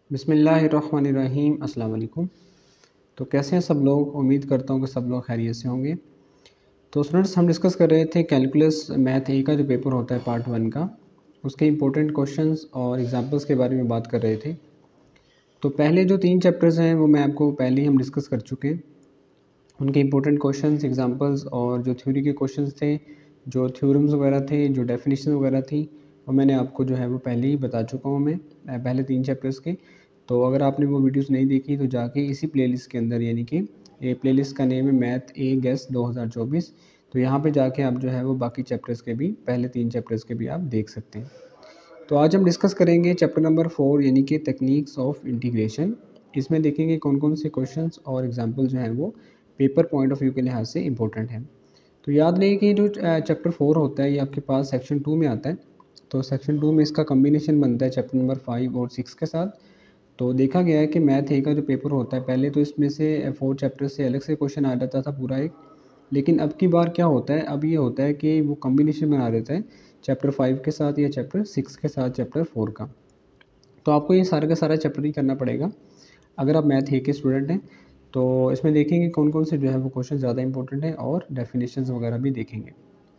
बिस्मिल्लाहिर्रहमानिर्रहीम। अस्सलाम वालेकुम। तो कैसे हैं सब लोग? उम्मीद करता हूँ कि सब लोग खैरियत से होंगे। तो स्टूडेंट्स, हम डिस्कस कर रहे थे कैलकुलस मैथ ए का जो पेपर होता है पार्ट 1 का, उसके इंपॉर्टेंट क्वेश्चंस और एग्जांपल्स के बारे में बात कर रहे थे। तो पहले जो 3 चैप्टर्स हैं वो मैं आपको पहले ही हम डिस्कस कर चुके हैं। उनके इंपॉर्टेंट क्वेश्चंस, एग्जांपल्स और जो थ्योरी के क्वेश्चंस थे, जो थ्योरम्स वगैरह थे, जो डेफिनेशन वगैरह थी, वो मैंने आपको जो है वो पहले ही बता चुका हूँ मैं पहले 3 चैप्टर्स के। तो अगर आपने वो वीडियोस नहीं देखी तो जाके इसी प्लेलिस्ट के अंदर, यानी कि ये प्लेलिस्ट का नेम है मैथ ए गेस 2024, तो यहाँ पे जाके आप जो है वो बाकी चैप्टर्स के भी, पहले 3 चैप्टर्स के भी आप देख सकते हैं। तो आज हम डिस्कस करेंगे चैप्टर नंबर 4 यानी कि टेक्निक्स ऑफ इंटीग्रेशन। इसमें देखेंगे कौन कौन से क्वेश्चंस और एग्जांपल जो हैं वो पेपर पॉइंट ऑफ व्यू के लिहाज से इंपॉर्टेंट हैं। तो याद रखिए कि जो चैप्टर 4 होता है ये आपके पास सेक्शन 2 में आता है। तो सेक्शन 2 में इसका कम्बिनेशन बनता है चैप्टर नंबर 5 और 6 के साथ। तो देखा गया है कि मैथ ए का जो पेपर होता है, पहले तो इसमें से 4 चैप्टर से अलग से क्वेश्चन आ जाता था पूरा एक, लेकिन अब की बार क्या होता है, अब ये होता है कि वो कम्बिनेशन बना देता है चैप्टर 5 के साथ या चैप्टर 6 के साथ चैप्टर 4 का। तो आपको ये सारा का सारा चैप्टर ही करना पड़ेगा अगर आप मैथ ए के स्टूडेंट हैं। तो इसमें देखेंगे कौन कौन से जो है वो क्वेश्चन ज़्यादा इंपॉर्टेंट है और डेफिनेशंस वगैरह भी देखेंगे।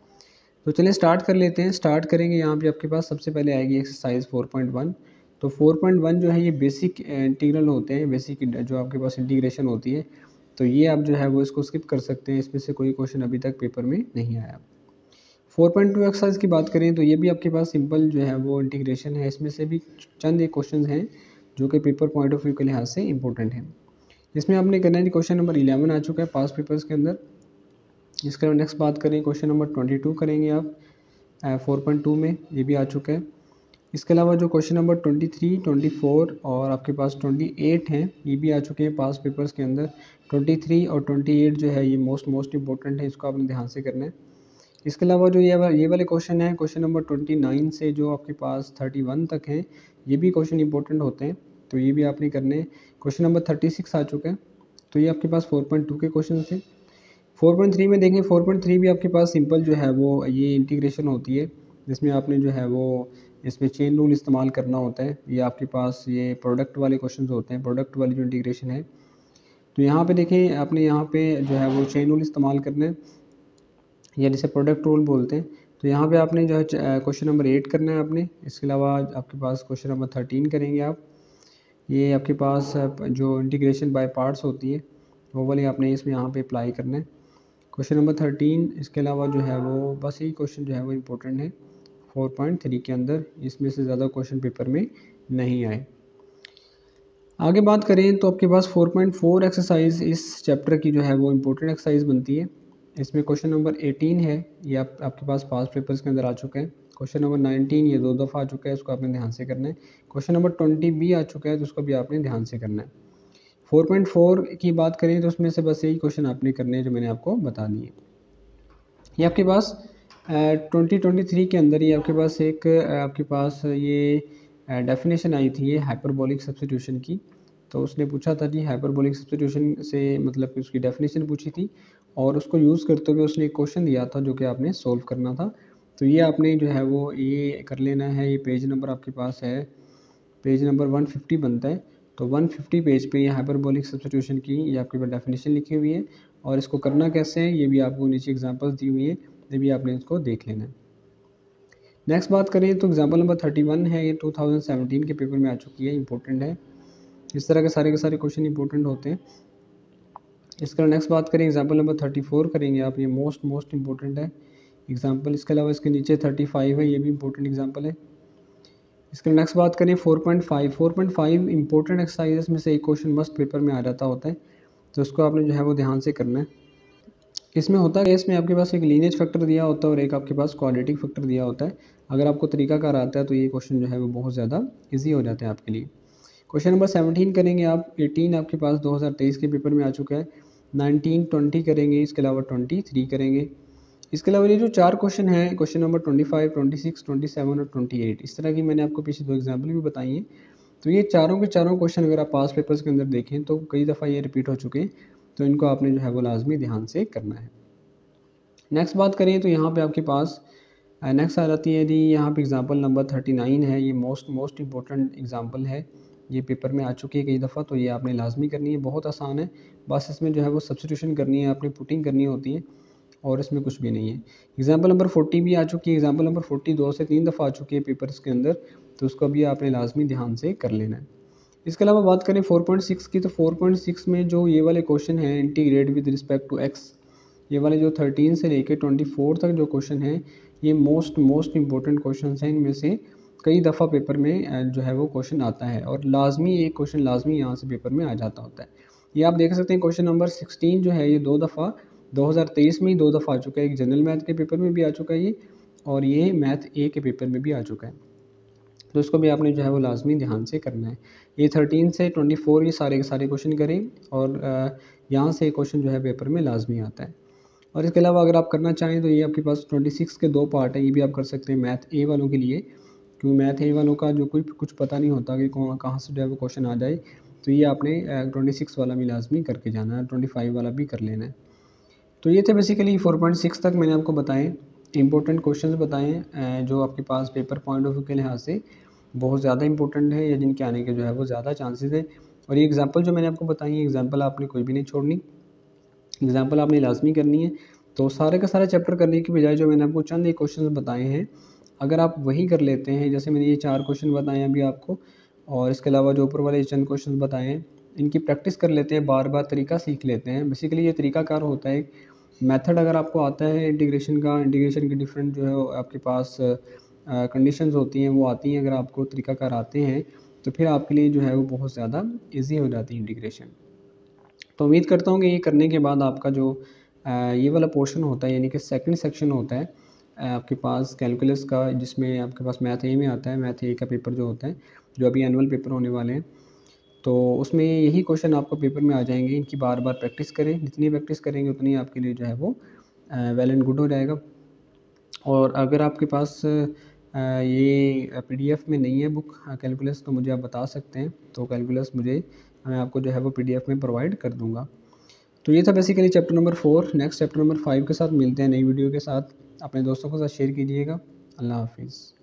तो चलिए स्टार्ट कर लेते हैं। स्टार्ट करेंगे, यहाँ पे आपके पास सबसे पहले आएगी एक्सरसाइज 4.1। तो 4.1 जो है ये बेसिक इंटीग्रल होते हैं, बेसिक जो आपके पास इंटीग्रेशन होती है। तो ये आप जो है वो इसको स्किप कर सकते हैं, इसमें से कोई क्वेश्चन अभी तक पेपर में नहीं आया। 4.2 एक्सरसाइज की बात करें तो ये भी आपके पास सिंपल जो है वो इंटीग्रेशन है, इसमें से भी चंद एक क्वेश्चन हैं जो कि पेपर पॉइंट ऑफ व्यू के लिहाज से इंपॉर्टेंट हैं। इसमें आपने करना है, क्वेश्चन नंबर 11 आ चुका है पास पेपर्स के अंदर। इसके बाद नेक्स्ट बात करें, क्वेश्चन नंबर 22 करेंगे आप 4.2 में, ये भी आ चुका है। इसके अलावा जो क्वेश्चन नंबर 23, 24 और आपके पास 28 हैं, ये भी आ चुके हैं पास पेपर्स के अंदर। 23 और 28 जो है ये मोस्ट इंपॉर्टेंट है, इसको आपने ध्यान से करना है। इसके अलावा जो ये वाले क्वेश्चन हैं, क्वेश्चन नंबर 29 से जो आपके पास 31 तक हैं, ये भी क्वेश्चन इंपॉर्टेंट होते हैं, तो ये भी आपने करने हैं। क्वेश्चन नंबर 36 आ चुका है, तो ये आपके पास 4.2 के क्वेश्चन थे। 4.3 में देखें, 4.3 भी आपके पास सिंपल जो है वो ये इंटीग्रेशन होती है, जिसमें आपने जो है वो इसमें चेन रूल इस्तेमाल करना होता है। ये आपके पास ये प्रोडक्ट वाले क्वेश्चन होते हैं, प्रोडक्ट वाली जो इंटीग्रेशन है। तो यहाँ पे देखें, आपने यहाँ पे जो है वो चेन रूल इस्तेमाल करना है, या जिसे प्रोडक्ट रूल बोलते हैं। तो यहाँ पे आपने जो है क्वेश्चन नंबर 8 करना है आपने। इसके अलावा आपके पास क्वेश्चन नंबर 13 करेंगे आप। ये आपके पास जो इंटीग्रेशन बाय पार्ट्स होती है वो वाली आपने इसमें यहाँ पे अप्लाई करना है, क्वेश्चन नंबर 13। इसके अलावा जो है वो बस यही क्वेश्चन जो है वो इम्पोर्टेंट है 4.3 के अंदर, इसमें से ज़्यादा क्वेश्चन पेपर में नहीं आए। आगे बात करें तो आपके पास 4.4 एक्सरसाइज इस चैप्टर की जो है वो इम्पोर्टेंट एक्सरसाइज बनती है। इसमें क्वेश्चन नंबर 18 है, ये आपके पास पास पेपर्स के अंदर आ चुका है। क्वेश्चन नंबर 19 ये 2 दफ़ा आ चुका है, उसको आपने ध्यान से करना है। क्वेश्चन नंबर 20 भी आ चुका है, तो उसको भी आपने ध्यान से करना है। 4.4 की बात करें तो उसमें से बस यही क्वेश्चन आपने करने हैं जो मैंने आपको बता दिए। ये आपके पास 2023 के अंदर ये आपके पास एक आपके पास ये डेफिनेशन आई थी, ये हाइपरबोलिक सब्स्टिट्यूशन की। तो उसने पूछा था जी हाइपरबोलिक सब्स्टिट्यूशन से मतलब कि उसकी डेफिनेशन पूछी थी, और उसको यूज़ करते हुए उसने एक क्वेश्चन दिया था जो कि आपने सोल्व करना था। तो ये आपने जो है वो ये कर लेना है। ये पेज नंबर आपके पास है, पेज नंबर 150 बनता है। तो 150 पेज पे ये हाइपरबोलिक सब्स्टिट्यूशन की ये आपके पास डेफिनेशन लिखी हुई है, और इसको करना कैसे है ये भी आपको नीचे एग्जांपल्स दी हुई है, ये भी आपने इसको देख लेना है। नेक्स्ट बात करें तो एग्जांपल नंबर 31 है, ये 2017 के पेपर में आ चुकी है, इंपॉर्टेंट है। इस तरह के सारे क्वेश्चन इंपॉर्टेंट होते हैं। इसका नेक्स्ट बात करें, एग्जांपल नंबर 34 करेंगे आप, ये मोस्ट इंपॉर्टेंट है एग्जांपल। इसके अलावा इसके नीचे 35 है, ये भी इंपॉर्टेंट एग्जांपल है। इसके नेक्स्ट बात करें 4.5 इंपॉर्टेंट एक्सरसाइजेस में से एक क्वेश्चन मस्ट पेपर में आ जाता होता है, तो उसको आपने जो है वो ध्यान से करना है। इसमें होता है, इसमें आपके पास एक लीनियज फैक्टर दिया होता है और एक आपके पास क्वाड्रेटिक फैक्टर दिया होता है। अगर आपको तरीकाकार आता है तो ये क्वेश्चन जो है वो बहुत ज़्यादा ईजी हो जाता है आपके लिए। क्वेश्चन नंबर 17 करेंगे आप। 18 आपके पास 2023 के पेपर में आ चुका है। 19, 20 करेंगे, इसके अलावा 23 करेंगे। इसके अलावा ये जो 4 क्वेश्चन हैं, क्वेश्चन नंबर 25, 26, 27 और 28, इस तरह की मैंने आपको पीछे 2 एग्जाम्पल भी बताई हैं। तो ये चारों के चारों क्वेश्चन अगर आप पास पेपर्स के अंदर देखें तो कई दफ़ा ये रिपीट हो चुके हैं, तो इनको आपने जो है वो लाजमी ध्यान से करना है। नेक्स्ट बात करें तो यहाँ पे आपके पास नेक्स्ट आ जाती है जी, यहाँ पे एग्जांपल नंबर 39 है, ये मोस्ट इंपॉर्टेंट एग्जांपल है। ये पेपर में आ चुकी है कई दफ़ा, तो ये आपने लाजमी करनी है। बहुत आसान है, बस इसमें जो है वो सब्स्टिट्यूशन करनी है, आपने पुटिंग करनी होती है और इसमें कुछ भी नहीं है। एग्ज़ाम्पल नंबर 40 भी आ चुकी है। एग्ज़ाम्पल नंबर 40 2 से 3 दफ़ा आ चुकी है पेपर्स के अंदर, तो उसको भी आपने लाजमी ध्यान से कर लेना है। इसके अलावा बात करें 4.6 की, तो 4.6 में जो ये वाले क्वेश्चन हैं, integrate with respect to X, ये वाले जो 13 से लेकर 24 तक जो क्वेश्चन हैं, ये मोस्ट इंपॉर्टेंट क्वेश्चन हैं। इनमें से कई दफ़ा पेपर में जो है वो क्वेश्चन आता है और लाजमी एक क्वेश्चन लाजमी यहाँ से पेपर में आ जाता होता है। ये आप देख सकते हैं क्वेश्चन नंबर 16 जो है ये 2 दफ़ा 2023 में ही 2 दफ़ा आ चुका है। एक जनरल मैथ के पेपर में भी आ चुका है ये, और ये मैथ ए के पेपर में भी आ चुका है, तो इसको भी आपने जो है वो लाजमी ध्यान से करना है। ये 13 से 24 ये सारे के सारे क्वेश्चन करें और यहाँ से क्वेश्चन जो है पेपर में लाजमी आता है। और इसके अलावा अगर आप करना चाहें तो ये आपके पास 26 के 2 पार्ट हैं, ये भी आप कर सकते हैं मैथ ए वालों के लिए, क्योंकि मैथ ए वालों का जो कुछ पता नहीं होता कि कहाँ से जो है वो क्वेश्चन आ जाए, तो ये आपने 26 वाला भी लाजमी करके जाना है, 25 वाला भी कर लेना है। तो ये थे बेसिकली 4.6 तक मैंने आपको बताएं, इंपॉर्टेंट क्वेश्चंस बताएं जो आपके पास पेपर पॉइंट ऑफ व्यू के लिहाज से बहुत ज़्यादा इंपॉर्टेंट है या जिनके आने के जो है वो ज़्यादा चांसेस है। और ये एग्जांपल जो मैंने आपको बताई है, एग्जांपल आपने कोई भी नहीं छोड़नी, एग्जांपल आपने लाजमी करनी है। तो सारे का सारा चैप्टर करने की बजाय जो मैंने आपको चंद एक क्वेश्चन बताए हैं, अगर आप वही कर लेते हैं, जैसे मैंने ये 4 क्वेश्चन बताए हैं अभी आपको, और इसके अलावा जो ऊपर वाले चंद क्वेश्चन बताए हैं, इनकी प्रैक्टिस कर लेते हैं, बार बार तरीका सीख लेते हैं। बेसिकली ये तरीकाकार होता है, मेथड अगर आपको आता है इंटीग्रेशन का, इंटीग्रेशन के डिफरेंट जो है आपके पास कंडीशंस होती हैं, वो आती हैं, अगर आपको तरीकाकार आते हैं तो फिर आपके लिए जो है वो बहुत ज़्यादा ईजी हो जाती है इंटीग्रेशन। तो उम्मीद करता हूँ कि ये करने के बाद आपका जो ये वाला पोर्शन होता है, यानी कि सेकंड सेक्शन होता है आपके पास कैलकुलस का, जिसमें आपके पास मैथ ए में आता है, मैथ ए का पेपर जो होता है, जो अभी एनुअल पेपर होने वाले हैं, तो उसमें यही क्वेश्चन आपको पेपर में आ जाएंगे। इनकी बार बार प्रैक्टिस करें, जितनी प्रैक्टिस करेंगे उतनी आपके लिए जो है वो वेल एंड गुड हो जाएगा। और अगर आपके पास ये पीडीएफ में नहीं है बुक कैलकुलस, तो मुझे आप बता सकते हैं, तो कैलकुलस मैं आपको जो है वो पीडीएफ में प्रोवाइड कर दूँगा। तो ये था basically chapter number 4। Next chapter number 5 के साथ मिलते हैं नई वीडियो के साथ। अपने दोस्तों के साथ शेयर कीजिएगा। अल्लाह हाफिज़।